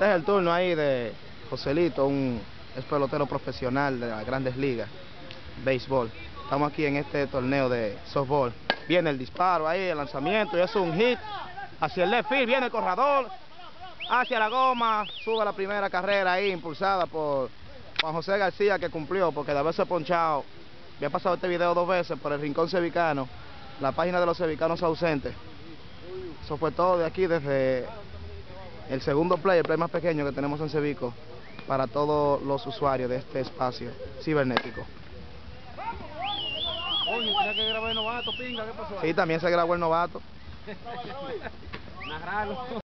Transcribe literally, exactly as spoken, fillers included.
Este es el turno ahí de Joselito, un es pelotero profesional de las Grandes Ligas, béisbol. Estamos aquí en este torneo de softball. Viene el disparo ahí, el lanzamiento, y es un hit hacia el left field. Viene el corredor hacia la goma, sube la primera carrera ahí, impulsada por Juan José García, que cumplió, porque de haberse ponchado, había pasado este video dos veces por el Rincón Sevicano, la página de los sevicanos ausentes. Eso fue todo de aquí, desde el segundo play, el play más pequeño que tenemos en Sevico, para todos los usuarios de este espacio cibernético. Oye, tenía que grabar el novato, pinga, ¿qué pasó? Sí, también se grabó el novato. Narralo.